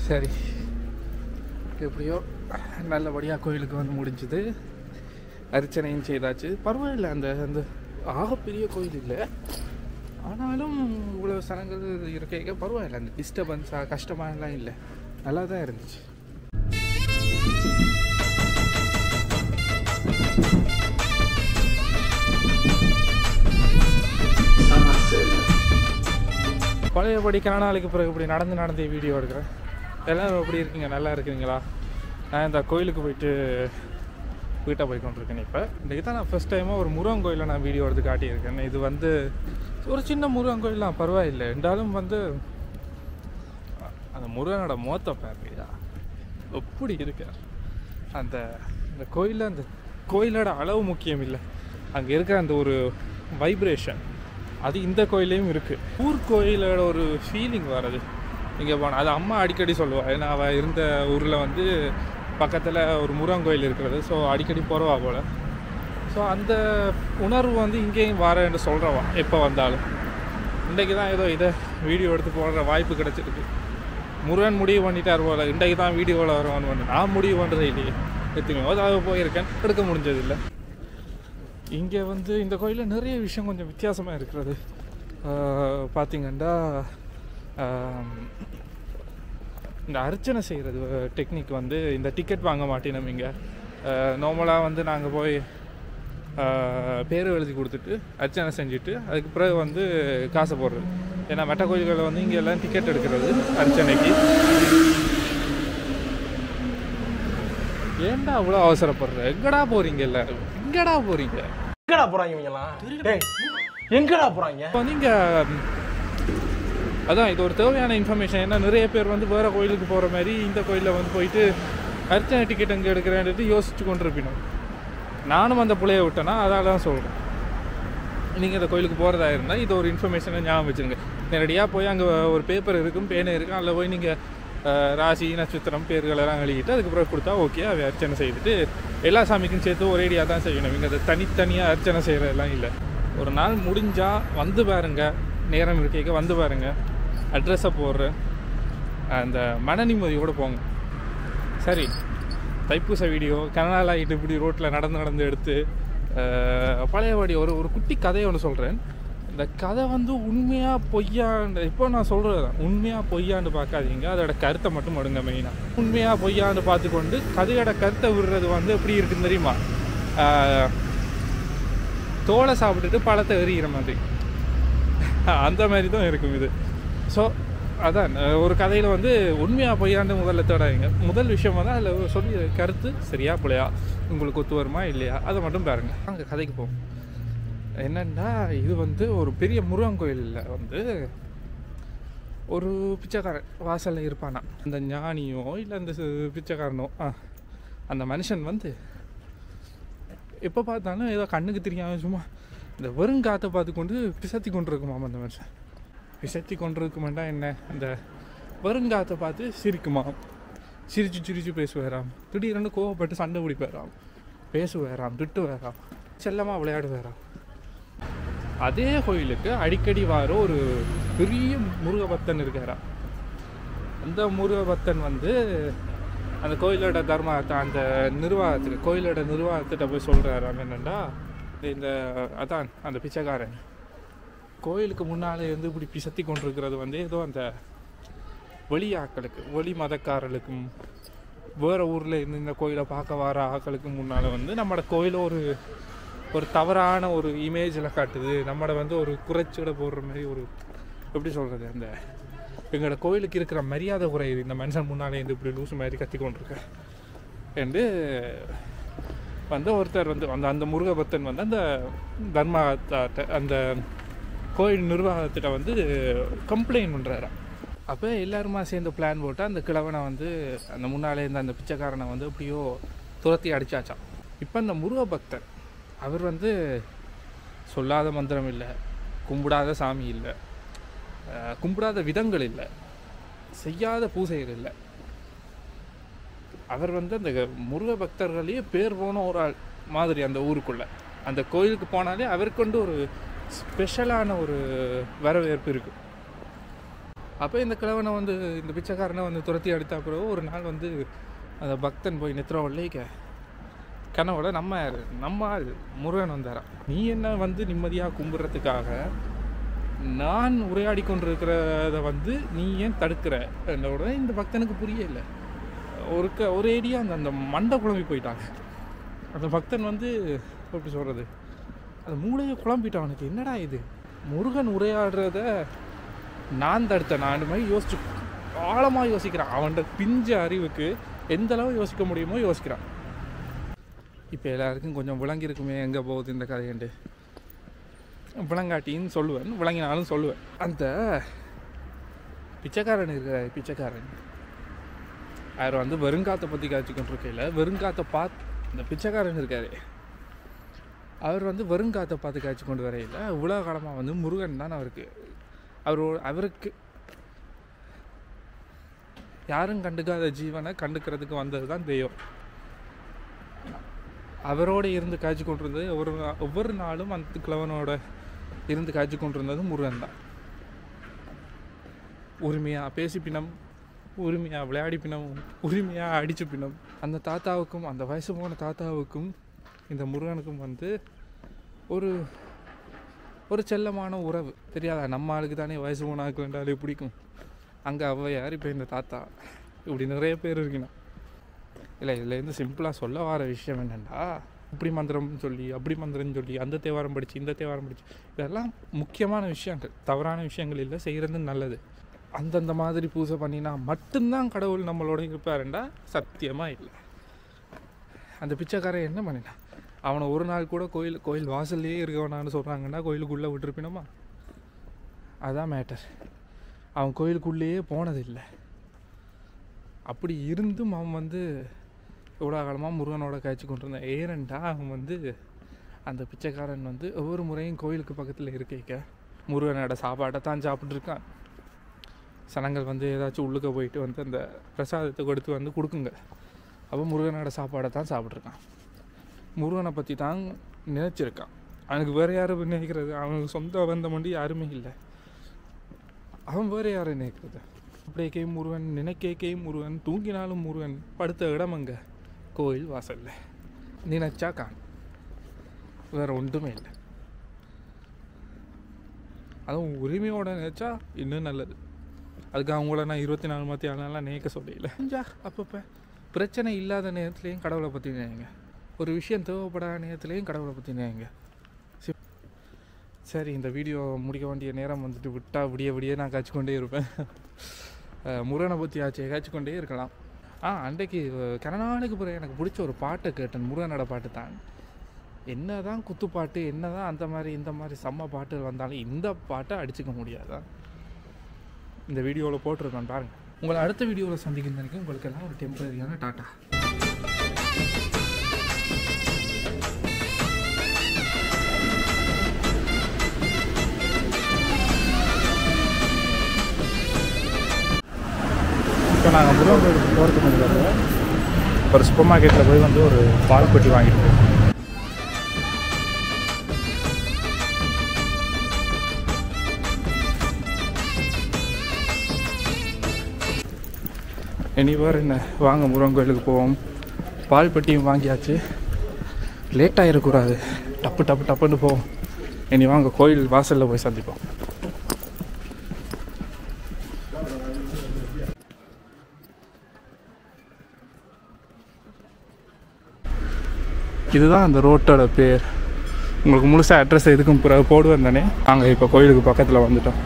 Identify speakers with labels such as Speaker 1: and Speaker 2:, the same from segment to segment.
Speaker 1: சரி, எப்படியோ நல்லபடியாக கோயிலுக்கு வந்து முடிஞ்சுது. அர்ச்சனையும் செய்தாச்சு. பரவாயில்ல, அந்த அந்த ஆகப்பெரிய கோயில் இல்லை, ஆனாலும் இவ்வளோ சனங்கள் இருக்க பரவாயில்ல. அந்த டிஸ்டர்பன்ஸாக கஷ்டமானலாம் இல்லை, நல்லா தான் இருந்துச்சு. பழையபடி நாளைக்கு பிறகு இப்படி நடந்து வீடியோ எடுக்கிறேன். எல்லோரும் எப்படி இருக்கீங்க? நல்லா இருக்கிறீங்களா? நான் இந்த கோயிலுக்கு போயிட்டு வீட்டை போய் கொண்டிருக்கேன். இப்போ இன்றைக்கி தான் நான் ஃபஸ்ட் டைமாக ஒரு முருகன் கோயிலில் நான் வீடியோ எடுத்து காட்டியிருக்கேன். இது வந்து ஒரு சின்ன முருகன் கோயிலாம், பரவாயில்லை. இருந்தாலும் வந்து அந்த முருகனோட மோத்த பார்க்கையா எப்படி இருக்கார். அந்த கோயிலில் அந்த கோயிலோட அளவு முக்கியம் இல்லை, அங்கே இருக்கிற அந்த ஒரு வைப்ரேஷன் அது இந்த கோயிலையும் இருக்குது. ஊர் கோயிலோட ஒரு ஃபீலிங் வர்றது இங்கே போனால். அது அம்மா அடிக்கடி சொல்லுவாள். ஏன்னா அவள் இருந்த ஊரில் வந்து பக்கத்தில் ஒரு முருகன் கோயில் இருக்கிறது. ஸோ அடிக்கடி போகிறவா போல். ஸோ அந்த உணர்வு வந்து இங்கேயும் வரேன்னு சொல்கிறவா எப்போ வந்தாலும். இன்றைக்கி தான் ஏதோ இதை வீடியோ எடுத்து போடுற வாய்ப்பு கிடச்சிருக்கு. முருகன் முடிவு பண்ணிட்டார் போல், இன்றைக்கு தான் வீடியோவில் வருவான்னு பண்ணு. நான் முடிவு பண்ணுறது இல்லையே, எத்தனையோ அதாவது போயிருக்கேன், எடுக்க முடிஞ்சதில்லை. இங்கே வந்து இந்த கோயிலில் நிறைய விஷயம் கொஞ்சம் வித்தியாசமாக இருக்கிறது. பார்த்திங்கன்னா இந்த அர்ச்சனை செய்கிறது டெக்னிக் வந்து இந்த டிக்கெட் வாங்க மாட்டேனோம். இங்கே நார்மலாக வந்து நாங்கள் போய் பேர் எழுதி கொடுத்துட்டு அர்ச்சனை செஞ்சுட்டு அதுக்கு பிறகு வந்து காசை போடுறது. ஏன்னா மெட்ட கோயில்களில் வந்து இங்கே எல்லாம் டிக்கெட் எடுக்கிறது அர்ச்சனைக்கு. ஏன்டா அவ்வளோ அவசரப்படுற? எங்கடா போகிறீங்க எல்லாரும்? எங்கடா போகிறீங்க?
Speaker 2: எங்கடா போகிறாங்க இவங்கெல்லாம்? எங்கடா போகிறாங்க?
Speaker 1: இப்போ நீங்கள் அதான் இது ஒரு தேவையான இன்ஃபர்மேஷன். ஏன்னா நிறைய பேர் வந்து வேறு கோயிலுக்கு போகிற மாதிரி இந்த கோயிலில் வந்து போயிட்டு அர்ச்சனை டிக்கெட் எங்கே எடுக்கிறேன்றது யோசிச்சு கொண்டிருப்பினோம். நானும் அந்த பிள்ளையை விட்டேன்னா அதால் தான் சொல்கிறேன். நீங்கள் இந்த கோயிலுக்கு போகிறதா இருந்தால் இது ஒரு இன்ஃபர்மேஷனை ஞாபகம் வச்சுருங்க. நேரடியாக போய் அங்கே ஒரு பேப்பர் இருக்கும், பேனை இருக்கும், அதில் போய் நீங்கள் ராசி நட்சத்திரம் பேர்களெல்லாம் எழுதிட்டு அதுக்கப்புறம் கொடுத்தா ஓகே. அதை அர்ச்சனை செய்துட்டு எல்லா சாமிக்கும் சேர்த்து ஒரேடியாக தான் செய்யணும். இங்கே அதை தனித்தனியாக அர்ச்சனை செய்கிறதெல்லாம் இல்லை. ஒரு நாள் முடிஞ்சால் வந்து பாருங்கள், நேரம் இருக்க வந்து பாருங்கள், அட்ரஸை போடுறேன், அந்த மன நிம்மதியோடு போங்க. சரி, தைப்பூச வீடியோ கனநாள் ஆகிட்டு இப்படி ரோட்டில் நடந்து எடுத்து பழையபடி ஒரு குட்டி கதையை ஒன்று சொல்கிறேன். இந்த கதை வந்து உண்மையாக பொய்யாண்டு இப்போ நான் சொல்கிறது தான். உண்மையாக பொய்யாண்டு பார்க்காதீங்க, அதோட கருத்தை மட்டும் எடுங்க. மெயினாக உண்மையாக பொய்யாண்டு பார்த்துக்கொண்டு கதையோட கருத்தை விடுறது வந்து எப்படி இருக்குன்னு தெரியுமா? தோலை சாப்பிட்டுட்டு பழத்தை எறிகிற மாதிரி அந்த மாதிரி தான் இருக்கும் இது. ஸோ அதான் ஒரு கதையில் வந்து உண்மையாக பொய்யாண்டு முதல்ல தேடாதீங்க. முதல் விஷயம் வந்து அதில் சொல்லி கருத்து சரியா பிள்ளையா, உங்களுக்கு ஒத்து வருமா இல்லையா, அதை மட்டும் பாருங்கள். அங்கே கதைக்கு போவோம். என்னென்னா, இது வந்து ஒரு பெரிய முருகன் கோயிலில் வந்து ஒரு பிச்சைக்காரன் வாசலில் இருப்பானா. அந்த ஞானியோ இல்லை அந்த பிச்சைக்காரனோ அந்த மனுஷன் வந்து எப்போ பார்த்தாலும் ஏதோ கண்ணுக்கு தெரியாமல் சும்மா இந்த வெறுங்காற்றை பார்த்து கொண்டு பிசத்தி கொண்டு இருக்குமாம். அந்த மனுஷன் பிசத்தி கொண்டு இருக்குமாண்டா என்ன, இந்த வெறுங்காற்றை பார்த்து சிரிக்குமாம். சிரித்து பேசுவாராம். திடீர்னு கோவப்பட்டு சண்டை பிடிப்பாராம், பேசுவாராம், திட்டு வேறாம், செல்லமாக விளையாடு வேறாம். அதே கோயிலுக்கு அடிக்கடி வார ஒரு பெரிய முருகபக்தன் இருக்காராம். அந்த முருகபக்தன் வந்து அந்த கோயிலோட தர்மத்தை அந்த நிர்வாகத்துக்கு கோயிலோட நிர்வாகத்திட்ட போய் சொல்கிறாராம். என்னென்னா, இந்த அதான் அந்த பிச்சைக்காரன் கோயிலுக்கு முன்னாலே வந்து இப்படி பிசத்தி கொண்டிருக்கிறது வந்து ஏதோ அந்த வெளி ஆக்களுக்கு, வெளி மதக்காரர்களுக்கும் வேறு ஊரில் இருந்து இந்த கோயிலை பார்க்க வர ஆக்களுக்கு முன்னால் வந்து நம்மளோட கோயிலை ஒரு தவறான ஒரு இமேஜில் காட்டுது. நம்மளை வந்து ஒரு குறைச்சிட போடுற மாதிரி ஒரு எப்படி சொல்கிறது, அந்த எங்களோட கோயிலுக்கு இருக்கிற மரியாதை குறையுது. இந்த மனுஷன் முன்னாலே இருந்து இப்படி லூசு மாதிரி கத்தி கொண்டிருக்கேன் என்று வந்து ஒருத்தர் வந்து அந்த முருகபக்தன் வந்து அந்த தர்மத்தை அந்த கோயில் நிர்வாகத்திட்ட வந்து கம்ப்ளைண்ட் பண்ணுறாராம். அப்போ எல்லாருமா சேர்ந்து பிளான் போட்டு அந்த கிழவனை வந்து அந்த முன்னாலே இருந்த அந்த பிச்சைக்காரனை வந்து எப்படியோ துரத்தி அடித்தாச்சான். இப்போ அந்த முருகபக்தர் அவர் வந்து சொல்லாத மந்திரம் இல்லை, கும்பிடாத சாமி இல்லை, கும்பிடாத விதங்கள் இல்லை, செய்யாத பூசைகள் இல்லை. அவர் வந்து அந்த முருக பக்தர்களையே பேர் போன ஒரு ஆள் மாதிரி அந்த ஊருக்குள்ளே. அந்த கோயிலுக்கு போனாலே அவருக்கு வந்து ஒரு ஸ்பெஷலான ஒரு வரவேற்பு இருக்குது. அப்போ இந்த கிழவனை வந்து இந்த பிச்சைக்காரனை வந்து துரத்தி அடித்தா பிறகு ஒரு நாள் வந்து அந்த பக்தன் போய் நித்திரவல்லைக்க கனவோட நம்ம ஆள் முருகன் வந்தாரான். நீ என்ன வந்து நிம்மதியாக கும்பிட்றதுக்காக நான் உரையாடி கொண்டிருக்கிறத வந்து நீ ஏன் தடுக்கிற உடனே இந்த பக்தனுக்கு புரியலை. ஒரு ஏடியா அந்த மண்டை குழம்பி போயிட்டாங்க. அந்த பக்தன் வந்து எப்படி சொல்கிறது, அந்த மூளையை குழம்பிட்டான். அவனுக்கு என்னடா இது, முருகன் உரையாடுறத நான் தடுத்தேன் நான் மாதிரி யோசிச்சு ஆழமாக யோசிக்கிறான். அவன்கிட்ட பிஞ்ச அறிவுக்கு எந்த அளவு யோசிக்க முடியுமோ யோசிக்கிறான். இப்போ எல்லாருக்கும் கொஞ்சம் விளங்கியிருக்குமே எங்கே போகுது இந்த கதையண்டு. விளங்காட்டின்னு சொல்லுவேன், விளங்கினாலும் சொல்லுவேன். அந்த பிச்சைக்காரன் இருக்கிற பிச்சைக்காரன் அவர் வந்து வெறுங்காத்தை பற்றி காய்ச்சி கொண்டிருக்கையில் வெறுங்காத்தை இந்த பிச்சைக்காரன் இருக்கார், அவர் வந்து வெறுங்காத்தை பார்த்து காய்ச்சி கொண்டு வரையில் இவ்வளோ காலமாக வந்து முருகன் தான் அவருக்கு யாரும் கண்டுக்காத ஜீவனை கண்டுக்கிறதுக்கு வந்தது தான் தெய்வம். அவரோடு இருந்து காய்ச்சி கொண்டிருந்தது ஒவ்வொரு நாளும் அந்த கிழவனோட இருந்து காய்ச்சி கொண்டிருந்தது முருகன் தான். உரிமையாக பேசி பிணம், உரிமையாக விளையாடி பிணம், உரிமையாக அடித்த பிணம். அந்த தாத்தாவுக்கும் அந்த வயசு போன தாத்தாவுக்கும் இந்த முருகனுக்கும் வந்து ஒரு செல்லமான உறவு. தெரியாதா, நம்ம ஆளுக்கு தானே வயசு போனாக்கு வேண்டாலே பிடிக்கும். அங்கே ஔவையார், இப்போ இந்த தாத்தா, இப்படி நிறைய பேர் இருக்குண்ணா. இல்லை இதுலேருந்து சிம்பிளாக சொல்ல வர விஷயம் என்னென்னா, இப்படி மந்திரம்னு சொல்லி அப்படி மந்திரம்னு சொல்லி அந்த தேவாரம் படித்து இந்த தேவாரம் படித்து இதெல்லாம் முக்கியமான விஷயங்கள், தவறான விஷயங்கள் இல்லை, செய்கிறது நல்லது. அந்தந்த மாதிரி பூஜை பண்ணினா மட்டும்தான் கடவுள் நம்மளோட இருப்பாருண்டா சத்தியமாக இல்லை. அந்த பிச்சைக்காரன் என்ன பண்ணினான், அவனை ஒரு நாள் கூட கோயில் வாசல்லையே இருக்கவனான்னு சொல்கிறாங்கன்னா கோயிலுக்குள்ளே விட்டுருப்பினோமா? அதுதான் மேட்டர். அவன் கோயிலுக்குள்ளேயே போனதில்லை. அப்படி இருந்தும் அவன் வந்து இவ்வளோ காலமாக முருகனோட காய்ச்சி கொண்டு இருந்தான். ஏனண்டா அவன் வந்து அந்த பிச்சைக்காரன் வந்து ஒவ்வொரு முறையும் கோயிலுக்கு பக்கத்தில் இருக்க முருகனோட சாப்பாட்டை தான் சாப்பிட்ருக்கான். சனங்கள் வந்து ஏதாச்சும் உள்ளுக்க போயிட்டு வந்து அந்த பிரசாதத்தை கொடுத்து வந்து கொடுக்குங்க. அப்போ முருகனோட சாப்பாடை தான் சாப்பிட்ருக்கான். முருகனை பற்றி தான் நினச்சிருக்கான். அவனுக்கு வேறு யாரும் நினைக்கிறது, அவனுக்கு சொந்த பந்தம் மட்டும் யாருமே இல்லை. அவன் வேறு யாரும் நினைக்கிறது. அப்படியே முருகன், நினைக்கே முருகன், தூங்கினாலும் முருகன், படுத்த இடம் அங்கே கோயில் வாசல்ல. நினைச்சா காணும், வேறு ஒன்றுமே இல்லை. அதுவும் உரிமையோட நினைச்சா இன்னும் நல்லது. அதுக்கு அவங்கள நான் 24 மணி நேரம் நினைக்க சொல்லல. அப்பப்போ பிரச்சனை இல்லாத நேரத்துலேயும் கடவுளை பற்றி நினைங்க, ஒரு விஷயம் தேவைப்படாத நேரத்துலேயும் கடவுளை பற்றி நினைங்க. சரி, இந்த வீடியோ முடிக்க வேண்டிய நேரம் வந்துட்டு விட்டால் விடிய நான் காய்ச்சிக்கொண்டே இருப்பேன். முருகனை பற்றி ஆச்சு காய்ச்சிக்கொண்டே இருக்கலாம். அன்றைக்கு கனநாளுக்கு பிறகு எனக்கு பிடிச்ச ஒரு பாட்டை கேட்டேன், முருகனோட பாட்டு தான். என்ன தான் குத்துப்பாட்டு, என்ன தான் அந்த மாதிரி இந்த மாதிரி செம்ம பாட்டு வந்தாலும் இந்த பாட்டை அடிச்சுக்க முடியாதான். இந்த வீடியோவில் போட்டிருக்கேன் பாருங்கள். உங்களை அடுத்த வீடியோவில் சந்திக்கணும் நினைக்கிறேன். உங்களுக்கெல்லாம் ஒரு டெம்பரரியான டாட்டா. இப்போ நாங்கள் முருகன் கோயிலுக்கு போகிறதுக்கு முன்னாடி ஒரு சூப்பர் மார்க்கெட்டில் போய் வந்து ஒரு பால் பெட்டி வாங்கிட்டு போவோம். இனிவர் என்ன வாங்க முருகன் கோயிலுக்கு போவோம். பால் பெட்டியும் வாங்கியாச்சு, லேட் ஆகிடக்கூடாது, டப்புன்னு போவோம். இனி வாங்க கோயில் வாசலில் போய் சந்திப்போம். இதுதான் அந்த ரோட்டோட பேர். உங்களுக்கு முழுசாக அட்ரஸ் எதுக்கும் பிறகு போடுவேன் தானே. நாங்கள் இப்போ கோயிலுக்கு பக்கத்தில் வந்துட்டோம்.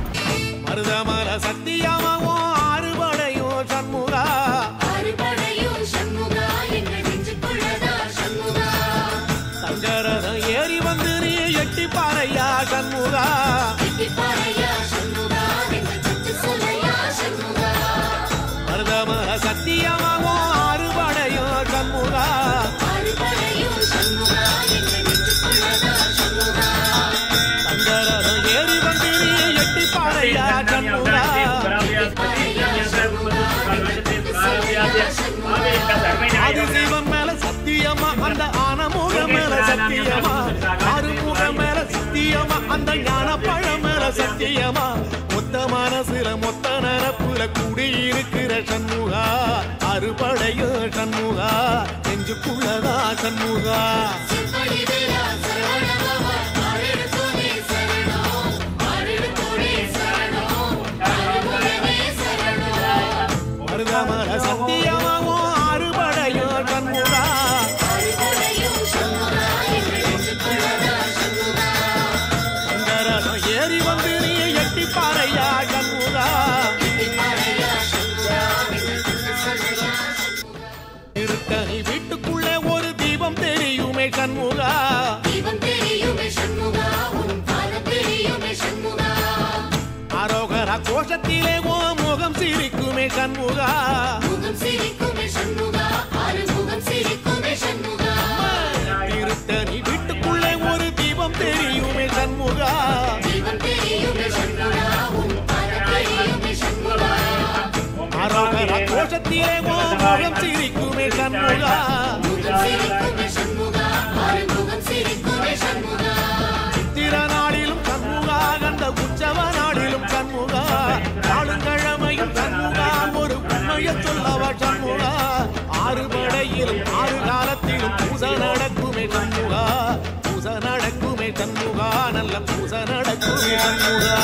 Speaker 2: ஆதிசைவம் மேல சத்தியமா, அந்த ஆனமுகம் மேல சத்தியமா, ஆறுமுகம் மேல சத்தியமா, அந்த ஞான பழம் மேல சத்தியமா, மனசுல மொத்த நரப்புல குடியிருக்கிற சண்முகா அறுபடையோ சண்முகா நெஞ்சுக்குள்ளதா சண்முகா மருதமர சத்தியமாவோ அறுபடையோ சண்முகா ஏறி வந்து நீ எட்டி பாறையா சண்முகா இருக்க நீ வீட்டுக்குள்ளே ஒரு தீபம் தெரியுமே சண்முகா அரோகரா கோஷத்திலே ஓ முகம் சிரிக்குமே சண்முகா இருக்க நீ வீட்டுக்குள்ளே ஒரு தீபம் தெரியுமே சண்முகா அரோகரா கோஷத்திலே ஓ முகம் சிரிக்குமே சண்முகா சித்திர நாளிலும் சண்முகா கந்த உற்சவ நாளிலும் சண்முகா நாளுங்கிழமையும் சண்முகா ஒரு உண்மைய சொல்லவா சண்முகா ஆறுபடையிலும் ஆறு காலத்திலும் பூச நடக்குமே சண்முகா பூச நடக்குமே சண்முகா நல்ல பூச நடக்குமே சண்முகா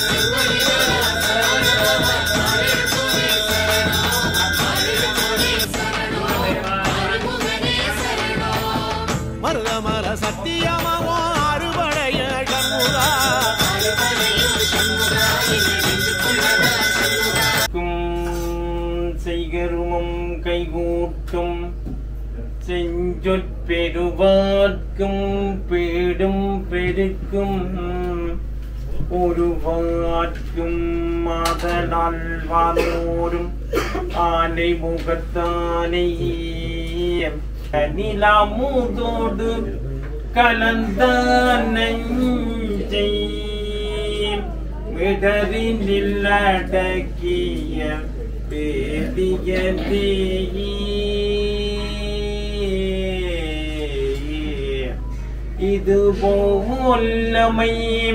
Speaker 2: மருதமர சத்தியமாவோ அறுபடைய சண்முகா
Speaker 3: செய்கருமம் கைகூட்டும் செஞ்சொற்பெருவார்க்கும் பேடும் பெருக்கும் ஒரு வார்க்கும் மாதலால் வானோரும் ஆனை முகத்தானை நிலாமூதோடு கலந்த நெஞ்சை விடரில் அடக்கிய பேதியதே இது போலமை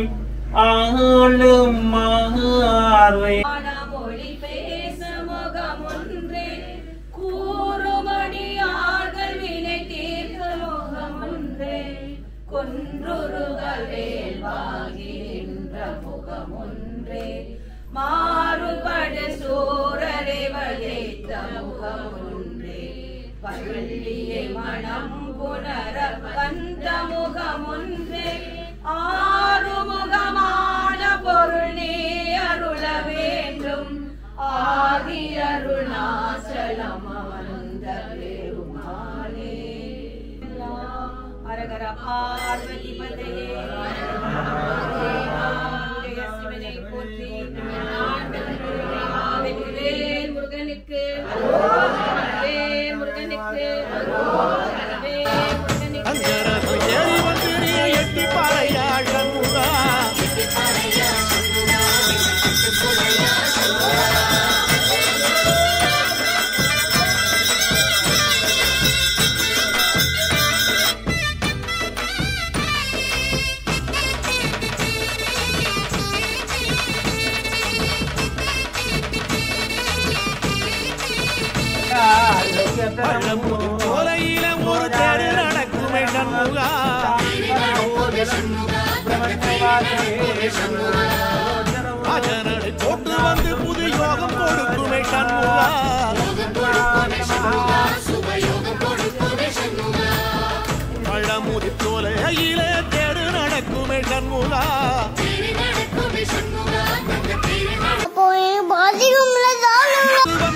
Speaker 3: ஆளும் மாறே
Speaker 4: மொழி பேச முகமொன்றே கூறுமணியார்கள் வினை தீர்க்க முகமொன்றே கொன்றுருகவேல் வாங்கி நின்ற முகமொன்றே மாறுபடு சூரரை வளைத்த முகமொன்றே பள்ளியை மனம் புனர வந்த முகமொன்றே ஆறுமுகமான பொருள் நீ அருள வேண்டும் ஆதி அருணாசலம் அமர்ந்த பெருமானே அரகர பார்வதி பதையே சிவனை போற்றி முருகனுக்கு முருகனுக்கு
Speaker 2: ஏறி வந்து நீ எட்டி பாறையா சண்முகா கோலையில ஒரு தேரு நடக்குமே சண்முகா ராஜனடை போட்டு வந்து புது யோகம் கொடுக்குமே சண்முகா பழமுதி கோலையில தேரு நடக்குமே சண்முகா
Speaker 5: போய் பாதிக்கும்ல